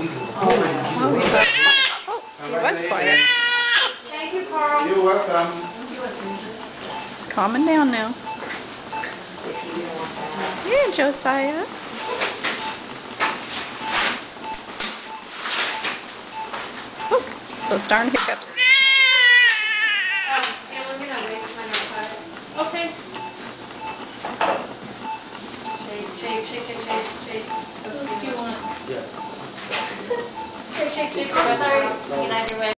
Oh, he was quiet. Thank you, Carl. You're welcome. He's calming down now. Yeah, Josiah. Oh, those darn hiccups. Okay. Shake. What do you want? Yeah. Shake. I'm sorry. You can either way.